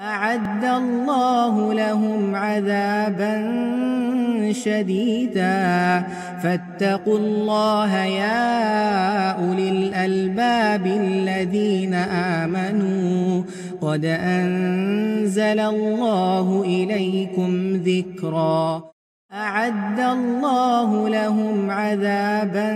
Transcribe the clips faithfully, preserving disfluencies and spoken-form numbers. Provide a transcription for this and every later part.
أعد الله لهم عذابا شديدا فاتقوا الله يا أولي الألباب الذين آمنوا قد أنزل الله إليكم ذكرا أعد الله لهم عذابا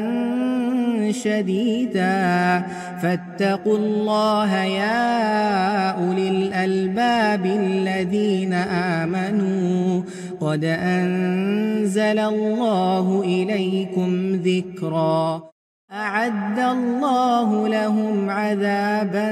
شديدا فاتقوا الله يا أولي الألباب الذين آمنوا قد أنزل الله إليكم ذكرا أعد الله لهم عذابا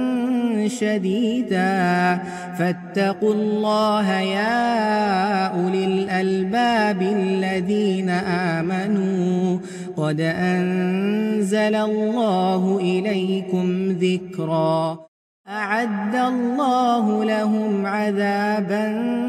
شديدا فاتقوا الله يا أولي الألباب الذين آمنوا قد أنزل الله إليكم ذكرا أعد الله لهم عذابا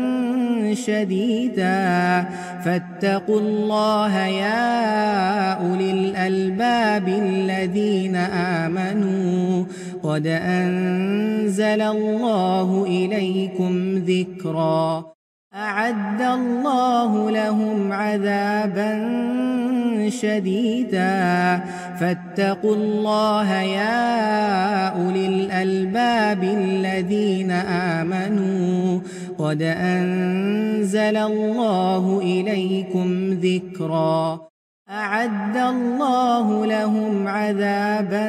شديدا فاتقوا الله يا أولي الألباب الذين آمنوا قد أنزل الله إليكم ذكرا أعد الله لهم عذابا شديدا فاتقوا الله يا أولي الألباب الذين آمنوا قد أنزل الله إليكم ذكرا أعد الله لهم عذابا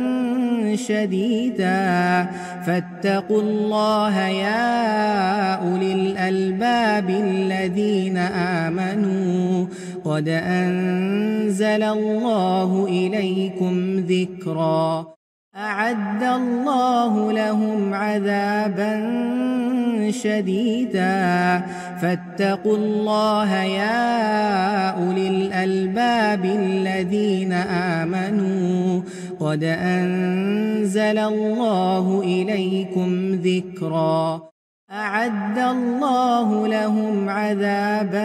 شديدا فاتقوا الله يا أولي الألباب الذين آمنوا قد أنزل الله إليكم ذكرا أعد الله لهم عذابا شديدا فاتقوا الله يا أولي الألباب الذين آمنوا قد أنزل الله إليكم ذكرا أعد الله لهم عذابا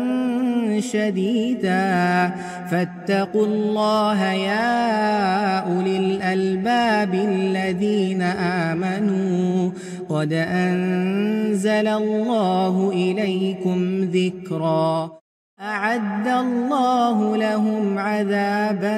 شديدا فاتقوا الله يا أولي الألباب الذين آمنوا قد أنزل الله إليكم ذكرا أعد الله لهم عذابا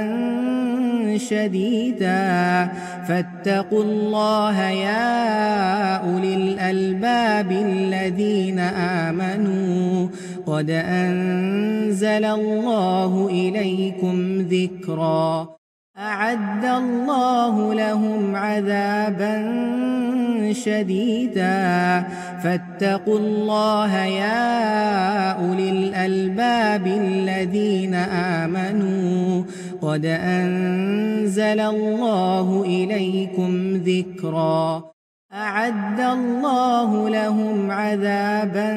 شديدا فاتقوا الله يا أولي الألباب الذين آمنوا قد أنزل الله إليكم ذكرا أعد الله لهم عذابا شديدا فاتقوا الله يا أولي الألباب الذين آمنوا قد أنزل الله إليكم ذكرا أعد الله لهم عذابا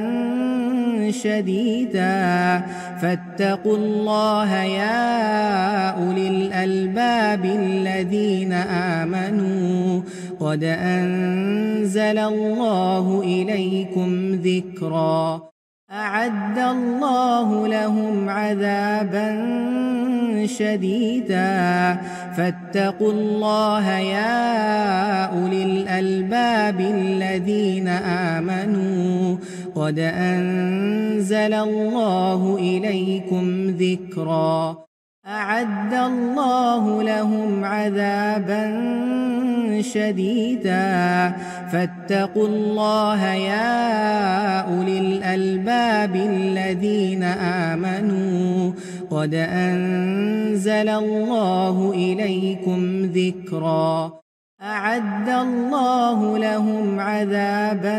شديدا فاتقوا الله يا أولي الألباب الذين آمنوا قد أنزل الله إليكم ذكرا أعد الله لهم عذابا شديدا فاتقوا الله يا أولي الألباب الذين آمنوا قد أنزل الله إليكم ذكرا أعد الله لهم عذابا شديدا فاتقوا الله يا أولي الألباب الذين آمنوا قد أنزل الله إليكم ذكرا أعد الله لهم عذابا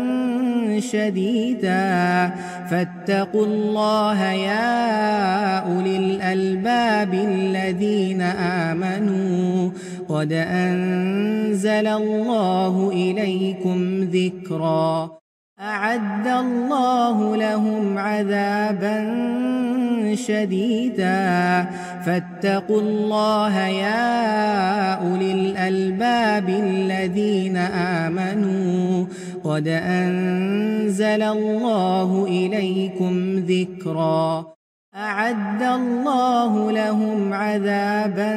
شديدا فاتقوا الله يا أولي الألباب الذين آمنوا قد أنزل الله إليكم ذكرا أعد الله لهم عذابا شديدا فاتقوا الله يا أولي الألباب الذين آمنوا قد أنزل الله إليكم ذكرا أعد الله لهم عذابا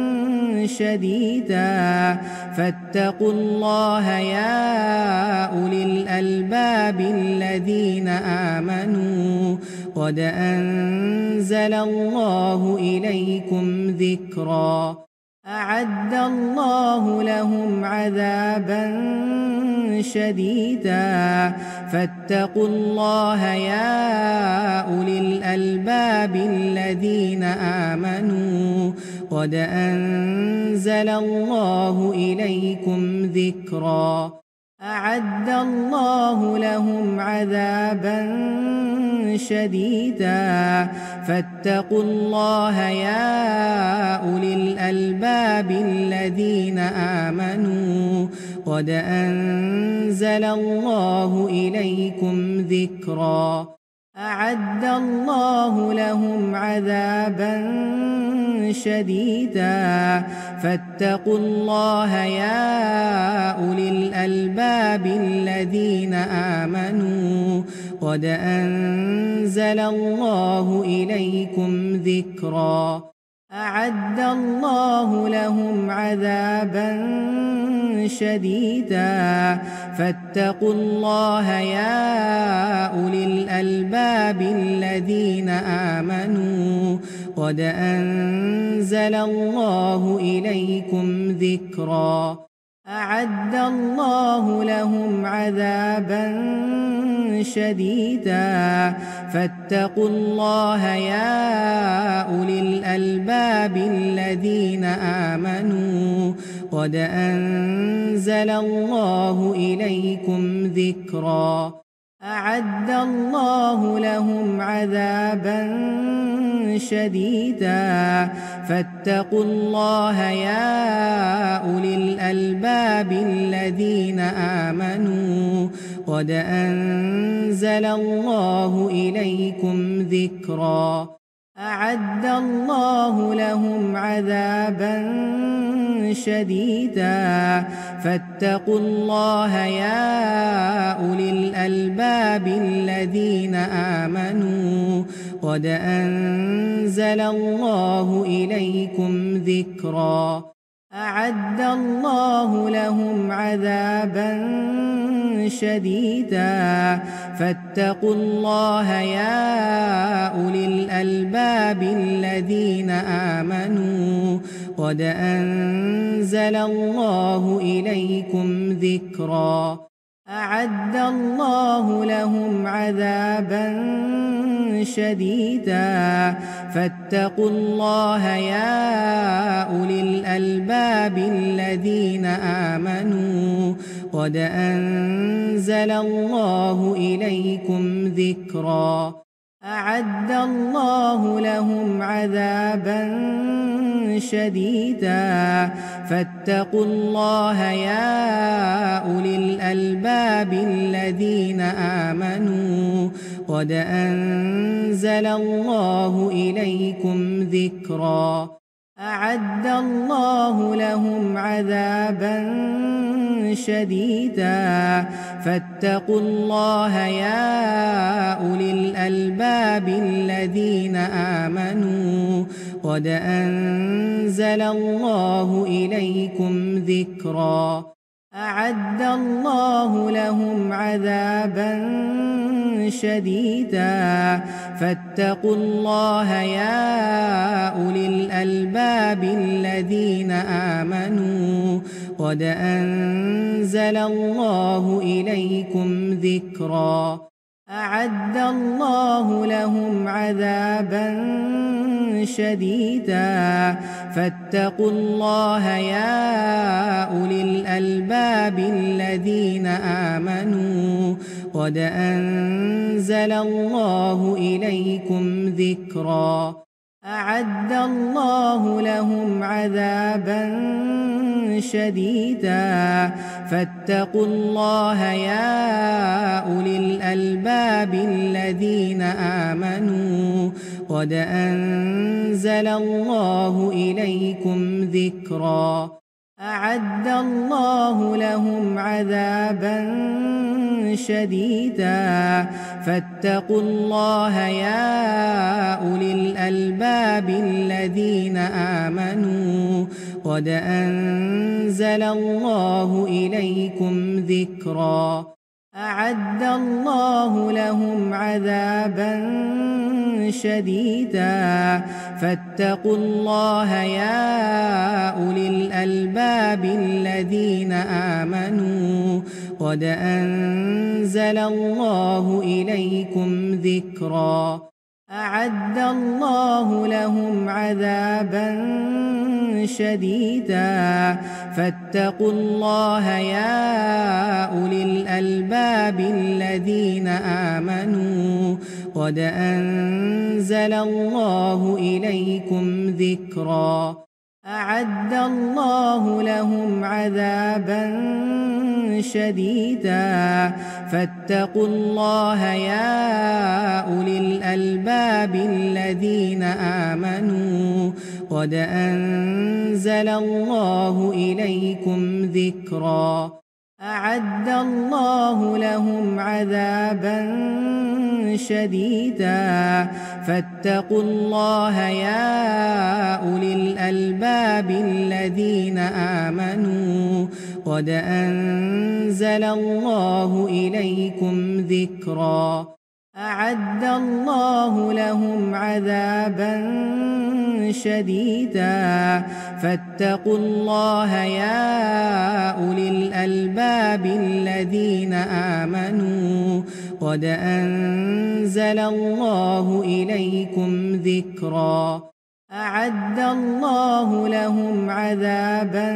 شديدا فاتقوا الله يا أولي الألباب الذين آمنوا قد أنزل الله إليكم ذكرا أعد الله لهم عذابا شديدا فاتقوا الله يا أولي الألباب الذين آمنوا قد أنزل الله إليكم ذكرا أعد الله لهم عذابا شديدا فاتقوا الله يا أولي الألباب الذين آمنوا قد أنزل الله إليكم ذكرا أعد الله لهم عذابا شديدا فاتقوا الله يا أولي الألباب الذين آمنوا قد أنزل الله إليكم ذكرا أعد الله لهم عذابا شديدا فاتقوا الله يا أولي الألباب الذين آمنوا قد أنزل الله إليكم ذكرا أعد الله لهم عذابا شديدا فاتقوا الله يا أولي الألباب الذين آمنوا قد أنزل الله إليكم ذكرا أعد الله لهم عذابا شديدا فاتقوا الله يا أولي الألباب الذين آمنوا قد أنزل الله إليكم ذكرا أعد الله لهم عذابا شديدا فاتقوا الله يا أولي الألباب الذين آمنوا قد أنزل الله إليكم ذكرا أعد الله لهم عذابا شديدا فاتقوا الله يا أولي الألباب الذين آمنوا قد أنزل الله إليكم ذكرا أعد الله لهم عذابا شديدا فاتقوا الله يا أولي الألباب الذين آمنوا قد أنزل الله إليكم ذكرا أعد الله لهم عذابا شديدا فاتقوا الله يا أولي الألباب الذين آمنوا قد أنزل الله إليكم ذكرا أعد الله لهم عذابا شديدا فاتقوا الله يا أولي الألباب الذين آمنوا قد أنزل الله إليكم ذكرا أعد الله لهم عذابا شديدا فاتقوا الله يا أولي الألباب الذين آمنوا قد أنزل الله إليكم ذكرا أعد الله لهم عذابا شديدا فاتقوا الله يا أولي الألباب الذين آمنوا قد أنزل الله إليكم ذكرا أعد الله لهم عذابا شديدا فاتقوا الله يا أولي الألباب الذين آمنوا قد أنزل الله إليكم ذكرا أعد الله لهم عذابا شديدا فاتقوا الله يا أولي الألباب الذين آمنوا قد أنزل الله إليكم ذكرا أعد الله لهم عذابا شديدا فاتقوا الله يا أولي الألباب الذين آمنوا قد أنزل الله إليكم ذكرا أعد الله لهم عذابا شديدا فاتقوا الله يا أولي الألباب الذين آمنوا قد أنزل الله إليكم ذكرا أعد الله لهم عذابا شديدا فاتقوا الله يا أولي الألباب الذين آمنوا قد أنزل الله إليكم ذكرا أعد الله لهم عذابا شديدا فاتقوا الله يا أولي الألباب الذين آمنوا قد أنزل الله إليكم ذكرا أعد الله لهم عذابا شديدا فاتقوا الله يا أولي الألباب الذين آمنوا قد أنزل الله إليكم ذكرا أعد الله لهم عذابا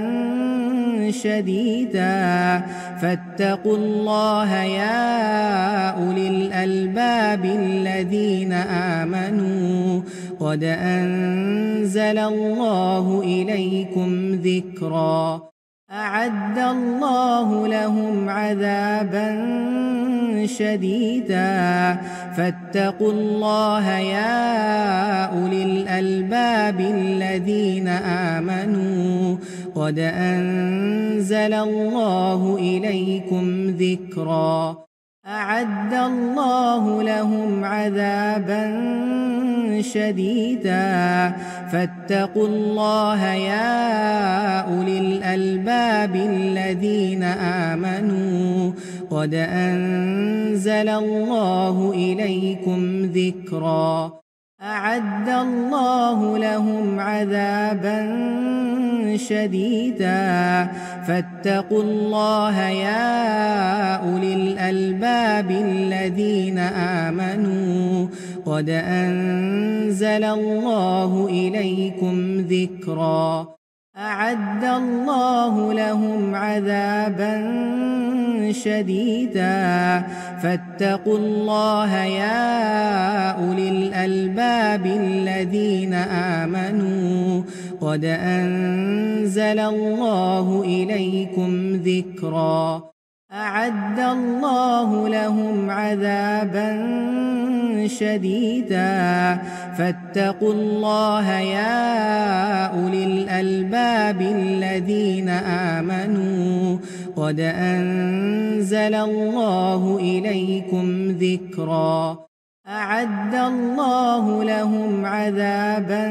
شديدا فاتقوا الله يا أولي الألباب الذين آمنوا قد أنزل الله إليكم ذكرا أعد الله لهم عذابا شديدا فاتقوا الله يا أولي الألباب الذين آمنوا قد أنزل الله إليكم ذكرا أعد الله لهم عذابا شديدا فاتقوا الله يا أولي الألباب الذين آمنوا قد أنزل الله إليكم ذكرا أعد الله لهم عذابا شديدا فاتقوا الله يا أولي الألباب الذين آمنوا قد أنزل الله إليكم ذكرا أعد الله لهم عذابا شديدا فاتقوا الله يا أولي الألباب الذين آمنوا قد أنزل الله إليكم ذكرا أعد الله لهم عذابا شديدا فاتقوا الله يا أولي الألباب الذين آمنوا قد أنزل الله إليكم ذكرا أعد الله لهم عذابا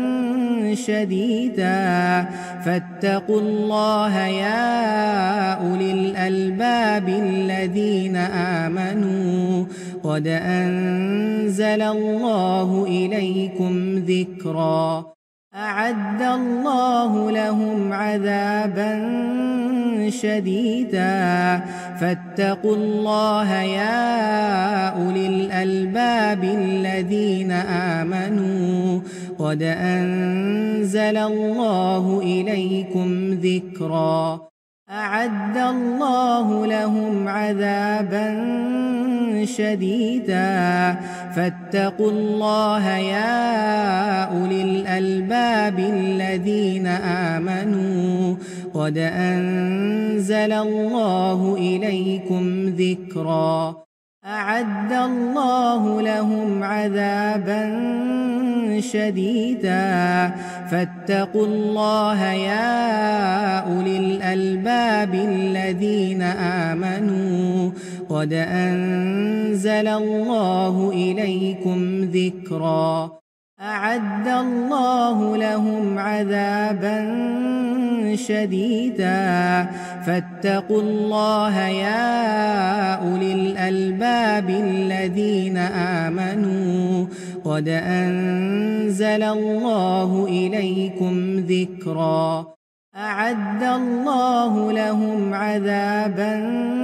شديدا فاتقوا الله يا أولي الألباب الذين آمنوا قد أنزل الله إليكم ذكرا أعد الله لهم عذابا شديدا فاتقوا الله يا أولي الألباب الذين آمنوا قد أنزل الله إليكم ذكرا أعد الله لهم عذابا شديدا فاتقوا الله يا أولي الألباب الذين آمنوا قد أنزل الله إليكم ذكرا أعد الله لهم عذابا شديدا فاتقوا الله يا أولي الألباب الذين آمنوا قد أنزل الله إليكم ذكرا أعد الله لهم عذابا شديدا فاتقوا الله يا أولي الألباب الذين آمنوا قد أنزل الله إليكم ذكرا أعد الله لهم عذابا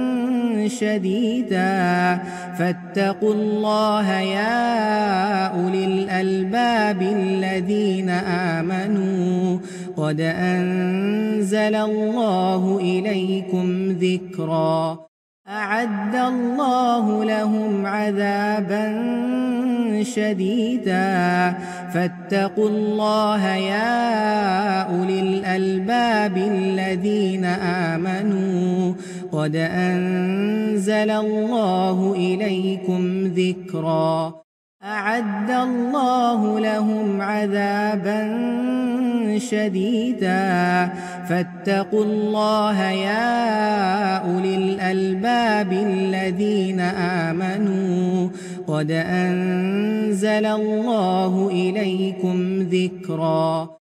شديدا فاتقوا الله يا أولي الألباب الذين آمنوا قد أنزل الله إليكم ذكرا أعد الله لهم عذابا شديدا فاتقوا الله يا أولي الألباب الذين آمنوا قد أنزل الله إليكم ذكرا أعد الله لهم عذابا شديدا فاتقوا الله يا أولي الألباب الذين آمنوا قد أنزل الله إليكم ذكرا